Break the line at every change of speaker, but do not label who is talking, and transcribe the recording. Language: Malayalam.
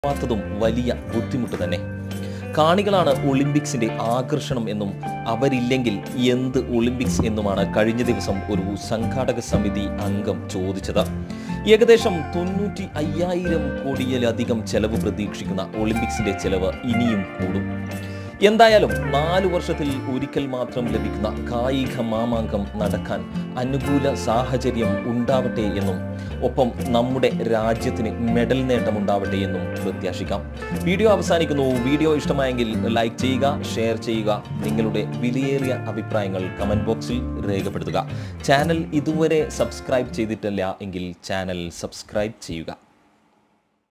ും വലിയ ബുദ്ധിമുട്ട് തന്നെ. കാണികളാണ് ഒളിമ്പിക്സിന്റെ ആകർഷണം എന്നും അവരില്ലെങ്കിൽ എന്ത് ഒളിമ്പിക്സ് എന്നുമാണ് കഴിഞ്ഞ ദിവസം ഒരു സംഘാടക സമിതി അംഗം ചോദിച്ചത്. ഏകദേശം 95,000 കോടിയിലധികം ചെലവ് പ്രതീക്ഷിക്കുന്ന ഒളിമ്പിക്സിന്റെ ചെലവ് ഇനിയും കൂടും. എന്തായാലും 4 വർഷത്തിൽ ഒരിക്കൽ മാത്രം ലഭിക്കുന്ന കായിക മാമാങ്കം നടക്കാൻ അനുകൂല സാഹചര്യം ഉണ്ടാവട്ടെ എന്നും ഒപ്പം നമ്മുടെ രാജ്യത്തിന് മെഡൽ നേട്ടമുണ്ടാവട്ടെ എന്നും പ്രത്യാശിക്കാം. വീഡിയോ അവസാനിക്കുന്നു. വീഡിയോ ഇഷ്ടമായെങ്കിൽ ലൈക്ക് ചെയ്യുക, ഷെയർ ചെയ്യുക, നിങ്ങളുടെ വിലയേറിയ അഭിപ്രായങ്ങൾ കമൻറ്റ് ബോക്സിൽ രേഖപ്പെടുത്തുക. ചാനൽ ഇതുവരെ സബ്സ്ക്രൈബ് ചെയ്തിട്ടില്ല എങ്കിൽ ചാനൽ സബ്സ്ക്രൈബ് ചെയ്യുക.